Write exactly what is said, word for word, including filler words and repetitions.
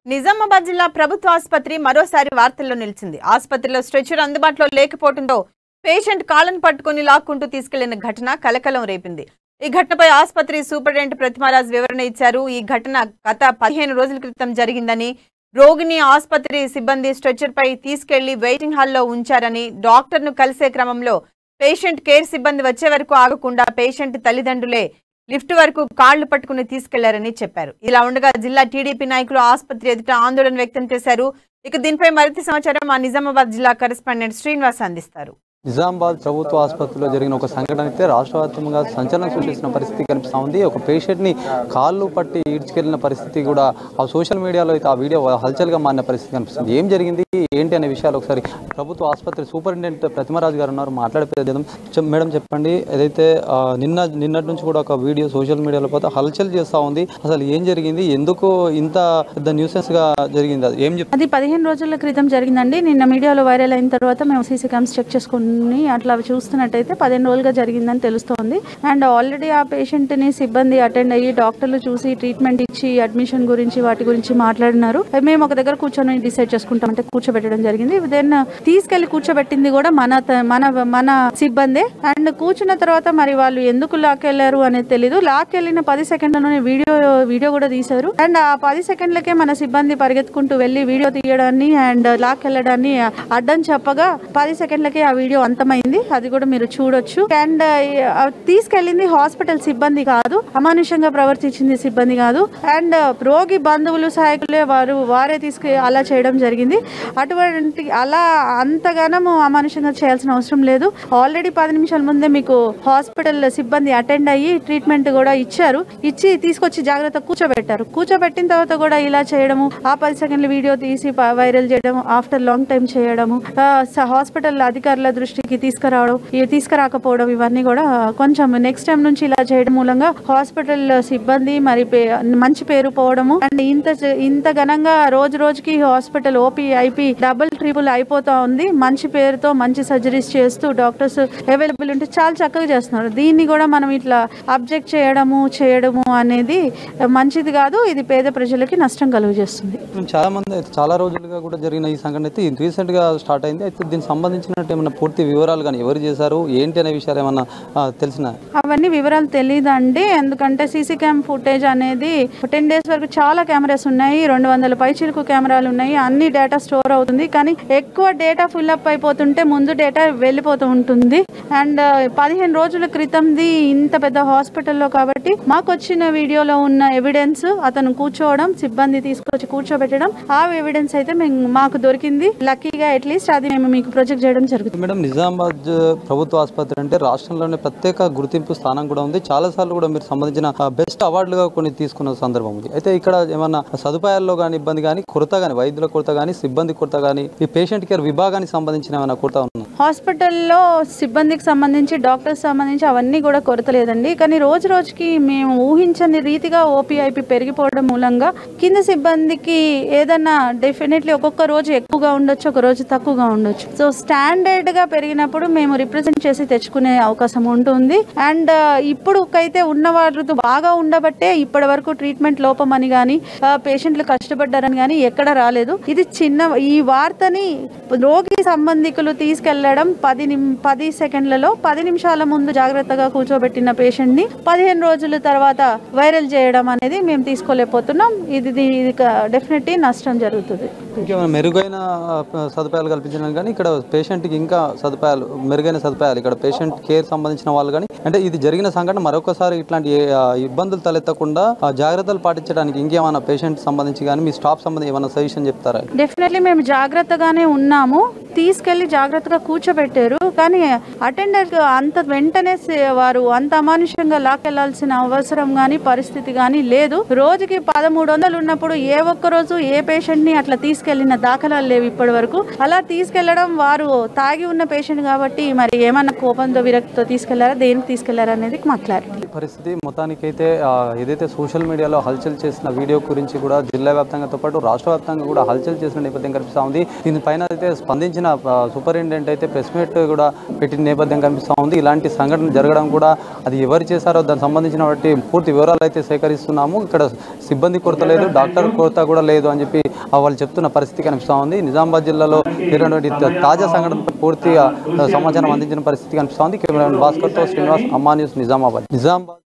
నిజామాబాద్ జిల్లా ప్రభుత్వ ఆసుపత్రి మరోసారి వార్తల్లో నిలిచింది. ఆసుపత్రిలో స్ట్రెచర్ అందుబాటులో లేకపోవడంతో పేషెంట్ కాళ్ళను పట్టుకుని లాక్కుంటూ తీసుకెళ్లిన ఘటన కలకలం రేపింది. ఈ ఘటనపై ఆసుపత్రి సూపరింటెండెంట్ ప్రతిమారాజ్ వివరణ ఇచ్చారు. ఈ ఘటన గత పదిహేను రోజుల క్రితం జరిగిందని, రోగిని ఆసుపత్రి సిబ్బంది స్ట్రెచర్ పై తీసుకెళ్లి వెయిటింగ్ హాల్లో ఉంచారని, డాక్టర్ను కలిసే క్రమంలో పేషెంట్ కేర్ సిబ్బంది వచ్చే వరకు ఆగకుండా పేషెంట్ తల్లిదండ్రులే లిఫ్ట్ వరకు కాళ్లు పట్టుకుని తీసుకెళ్లారని చెప్పారు. ఇలా ఉండగా జిల్లా టీడీపీ నాయకులు ఆసుపత్రి ఎదుట ఆందోళన వ్యక్తం చేశారు. ఇక దీనిపై మరింత సమాచారం మా నిజామాబాద్ జిల్లా కరెస్పాండెంట్ శ్రీనివాస్ అందిస్తారు. నిజామాబాద్ ప్రభుత్వ ఆసుపత్రిలో జరిగిన ఒక సంఘటన అయితే రాష్ట్ర వ్యాప్తంగా సంచలనం సృష్టిస్తున్న పరిస్థితి కనిపిస్తూ ఉంది. ఒక పేషెంట్ని కాళ్ళు పట్టి ఈడ్చుకెళ్లిన పరిస్థితి కూడా ఆ సోషల్ మీడియాలో అయితే ఆ వీడియో హల్చల్గా మారిన పరిస్థితి కనిపిస్తుంది. ఏం జరిగింది ఏంటి అనే విషయాలు ఒకసారి ప్రభుత్వ ఆసుపత్రి సూపరింటెండెంట్ ప్రతిమారాజ్ గారు ఉన్నారు, మాట్లాడిపోయేది. మేడం చెప్పండి, ఏదైతే నిన్న నిన్నటి నుంచి కూడా ఒక వీడియో సోషల్ మీడియాలో పోతే హల్చల్ చేస్తూ ఉంది. అసలు ఏం జరిగింది, ఎందుకు ఇంత పెద్ద న్యూసెన్స్ గా జరిగింది, అది ఏం చెప్తారు? అది పదిహేను రోజుల క్రితం జరిగిందండి. నిన్న మీడియాలో వైరల్ అయిన తర్వాత మేము సీసీ క్యామ్స్ చెక్ చేసుకుని అట్లా చూస్తున్నట్టయితే పదిహేను రోజులుగా జరిగిందని తెలుస్తోంది. అండ్ ఆల్రెడీ ఆ పేషెంట్ని సిబ్బంది అటెండ్ అయ్యి డాక్టర్లు చూసి ట్రీట్మెంట్ ఇచ్చి అడ్మిషన్ గురించి వాటి గురించి మాట్లాడినారు. మేము ఒక దగ్గర కూర్చొని డిసైడ్ చేసుకుంటామంటే కూర్చోబెట్టడం జరిగింది. దెన్ తీసుకెళ్లి కూర్చోబెట్టింది కూడా మన మన మన సిబ్బందే. అండ్ కూర్చున్న తర్వాత మరి వాళ్ళు ఎందుకు లాక్కెళ్లారు అనేది తెలీదు. లాక్కెళ్లిన పది సెకండ్లలోనే వీడియో వీడియో కూడా తీశారు. అండ్ ఆ పది సెకండ్లకే మన సిబ్బంది పరిగెత్తుకుంటూ వెళ్లి వీడియో తీయడాన్ని అండ్ లాక్కెళ్లడాన్ని అడ్డం చెప్పగా పది సెకండ్లకే ఆ వీడియో అంతమైంది. అది కూడా మీరు చూడొచ్చు. అండ్ తీసుకెళ్లింది హాస్పిటల్ సిబ్బంది కాదు, అమానుషంగా ప్రవర్తించింది సిబ్బంది కాదు. అండ్ రోగి బంధువులు సహాయకులే వారు వారే తీసుకు అలా చేయడం జరిగింది. అటువంటి అలా అంతగానము అమానుషంగా చేయాల్సిన అవసరం లేదు. ఆల్రెడీ పది నిమిషాల ముందే మీకు హాస్పిటల్ సిబ్బంది అటెండ్ అయ్యి ట్రీట్మెంట్ కూడా ఇచ్చారు. ఇచ్చి తీసుకొచ్చి జాగ్రత్త కూర్చోబెట్టారు. కూర్చోబెట్టిన తర్వాత కూడా ఇలా చేయడము, ఆ పది సెకండ్ల వీడియో తీసి వైరల్ చేయడము, ఆఫ్టర్ లాంగ్ టైం చేయడము, హాస్పిటల్ అధికారుల దృష్టికి తీసుకురావడం తీసుకురాకపోవడం, ఇవన్నీ కూడా కొంచెం నెక్స్ట్ టైం నుంచి ఇలా చేయడం మూలంగా హాస్పిటల్ సిబ్బంది మరి మంచి పేరు పోవడము. అండ్ ఇంత ఇంత ఘనంగా రోజు రోజుకి hospital OP IP double triple అయిపోతా ఉంది. మంచి పేరుతో మంచి సర్జరీస్ చేస్తూ డాక్టర్స్ అవైలబుల్ ఉంటే చాలా చక్కగా చేస్తున్నారు. దీన్ని కూడా మనం ఇట్లా అబ్జెక్ట్ చేయడము చేయడము అనేది మంచిది కాదు. ఇది పేద ప్రజలకి నష్టం కలుగు చేస్తుంది. చాలా మంది చాలా రోజులుగా కూడా జరిగిన ఈ సంఘటన అయితే రీసెంట్ గా స్టార్ట్ అయింది. అయితే దీనికి సంబంధించినట్టు ఏమైనా పూర్తి వివరాలు కానీ ఎవరు చేశారు ఏంటి అనే విషయాలు ఏమన్నా తెలిసిన? అవన్నీ వివరాలు తెలియదండి. ఎందుకంటే సీసీ క్యామ్ ఫుటేజ్ అనేది టెన్ డేస్ వరకు చాలా కెమెరాస్ ఉన్నాయి. రెండు వందల పైచిలకు కెమెరాలు ఉన్నాయి. అన్ని డేటా స్టోర్ అవుతుంది. కానీ ఎక్కువ డేటా ఫుల్ అప్ అయిపోతుంటే ముందు డేటా వెళ్ళిపోతూ ఉంటుంది. అండ్ పదిహేను రోజుల క్రితంది ఇంత పెద్ద హాస్పిటల్లో కాబట్టి మాకు వచ్చిన వీడియోలో ఉన్న ఎవిడెన్స్ అతను కూర్చోవడం, సిబ్బంది తీసుకొచ్చి కూర్చోబెట్టడం, ఆ ఎవిడెన్స్ అయితే మేము మాకు దొరికింది. లక్కీగా అట్లీస్ట్ అది మేము మీకు ప్రొజెక్ట్ చేయడం జరుగుతుంది. మేడం, నిజామాబాద్ ప్రభుత్వ ఆసుపత్రి అంటే రాష్ట్రంలోనే ప్రత్యేక గుర్తింపు స్థానం కూడా ఉంది. చాలా సార్లు కూడా మీరు సంబంధించిన బెస్ట్ అవార్డులుగా కొన్ని తీసుకున్న సందర్భం ఉంది. అయితే ఇక్కడ ఏమన్నా సదుపాయాల్లో కానీ ఇబ్బంది కానీ కొరత కానీ వైద్యుల కొరత కానీ సిబ్బంది కొరత కానీ ఈ పేషెంట్ కేర్ విభాగానికి సంబంధించిన ఏమైనా కొరత ఉంది? హాస్పిటల్లో సిబ్బందికి సంబంధించి డాక్టర్స్ సంబంధించి అవన్నీ కూడా కొరత లేదండి. కానీ రోజు రోజుకి మేము ఊహించని రీతిగా ఓపీఐపీ పెరిగిపోవడం మూలంగా కింద సిబ్బందికి ఏదన్నా డెఫినెట్లీ ఒక్కొక్క రోజు ఎక్కువగా ఉండొచ్చు, ఒక రోజు తక్కువగా ఉండొచ్చు. సో స్టాండర్డ్ గా పెరిగినప్పుడు మేము రిప్రజెంట్ చేసి తెచ్చుకునే అవకాశం ఉంటుంది. అండ్ ఇప్పుడుకైతే ఉన్న వాళ్ళు బాగా ఉండబట్టే ఇప్పటి వరకు ట్రీట్మెంట్ లోపం అని కానీ పేషెంట్లు కష్టపడ్డారని కానీ ఎక్కడ రాలేదు. ఇది చిన్న ఈ వార్తని రోగి సంబంధికులు తీసుకెళ్లడం పది పది సెకండ్లలో పది నిమిషాల ముందు జాగ్రత్తగా కూర్చోబెట్టిన పేషెంట్ ని పదిహేను రోజుల తర్వాత వైరల్ చేయడం అనేది మేము తీసుకోలేకపోతున్నాం. ఇది డెఫినెట్లీ నష్టం జరుగుతుంది. ఇంకేమైనా మెరుగైన సదుపాయాలు కల్పించడానికి కానీ ఇక్కడ పేషెంట్కి ఇంకా సదుపాయాలు మెరుగైన సదుపాయాలు ఇక్కడ పేషెంట్ కేర్ సంబంధించిన వాళ్ళు కానీ అంటే ఇది జరిగిన సంఘటన మరొకసారి ఇట్లాంటి ఇబ్బందులు తలెత్తకుండా జాగ్రత్తలు పాటించడానికి ఇంకేమైనా పేషెంట్ సంబంధించి కానీ మీ స్టాఫ్ సంబంధించి ఏమైనా సజెషన్ చెప్తారా? డెఫినెట్లీ మేము జాగ్రత్తగానే ఉన్నాము. తీసుకెళ్లి జాగ్రత్తగా కూర్చోబెట్టారు. కానీ అటెండర్ అంత వెంటనే వారు అంత అమానుషంగా లాక్కెళ్లాల్సిన అవసరం కానీ పరిస్థితి కానీ లేదు. రోజుకి పదమూడు వందలు ఉన్నప్పుడు ఏ ఒక్క రోజు ఏ పేషెంట్ ని అట్లా తీసుకెళ్లిన దాఖలాలు లేవు ఇప్పటి వరకు. అలా తీసుకెళ్లడం వారు తాగి ఉన్న పేషెంట్ కాబట్టి మరి ఏమన్నా కోపంతో విరక్తితో తీసుకెళ్లారా, దేనికి తీసుకెళ్లారా అనేది మాకు క్లారిటీ. పరిస్థితి మొత్తానికైతే ఏదైతే సోషల్ మీడియాలో హల్చల్ చేసిన వీడియో గురించి కూడా జిల్లా వ్యాప్తంగాతో పాటు రాష్ట్ర వ్యాప్తంగా కూడా హల్చల్ చేసిన నేపథ్యం కనిపిస్తూ ఉంది. దీనిపైన అయితే స్పందించిన సంబంధించిన సూపరింటెండెంట్ అయితే ప్రెస్ మీట్ కూడా పెట్టిన నేపథ్యం కనిపిస్తూ ఉంది. ఇలాంటి సంఘటన జరగడం కూడా అది ఎవరు చేశారో దానికి సంబంధించిన వాటి పూర్తి వివరాలు అయితే సేకరిస్తున్నాము. ఇక్కడ సిబ్బంది కొరత లేదు, డాక్టర్ కొరత కూడా లేదు అని చెప్పి వాళ్ళు చెప్తున్న పరిస్థితి కనిపిస్తూ ఉంది. నిజామాబాద్ జిల్లాలో జరిగినటువంటి తాజా సంఘటనపై పూర్తిగా సమాచారం అందించిన పరిస్థితి కనిపిస్తూ ఉంది. కెమెరామెన్ భాస్కర్తో శ్రీనివాస్, అమ్మా న్యూస్, నిజామాబాద్. నిజామాబాద్